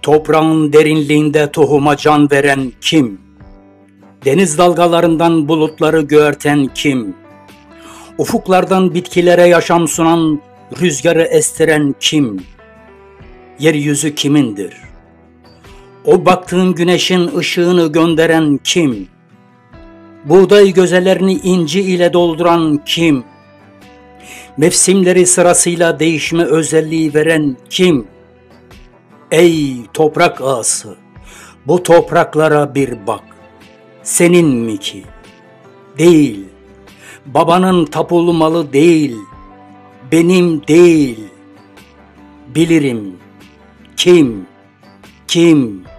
Toprağın derinliğinde tohuma can veren kim? Deniz dalgalarından bulutları göğerten kim? Ufuklardan bitkilere yaşam sunan, rüzgarı estiren kim? Yeryüzü kimindir? O baktığın güneşin ışığını gönderen kim? Buğday gözelerini inci ile dolduran kim? Mevsimleri sırasıyla değişme özelliği veren kim? Ey toprak ağası, bu topraklara bir bak. Senin mi ki? Değil. Babanın tapulu malı değil. Benim değil. Bilirim. Kim?